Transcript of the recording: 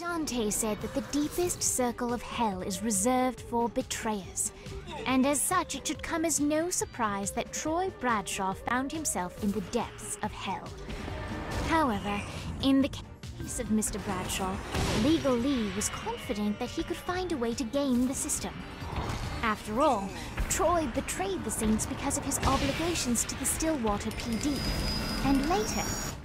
Dante said that the deepest circle of hell is reserved for betrayers, and as such it should come as no surprise that Troy Bradshaw found himself in the depths of hell. However, in the case of Mr. Bradshaw, Legal Lee was confident that he could find a way to game the system. After all, Troy betrayed the Saints because of his obligations to the Stillwater PD, and later,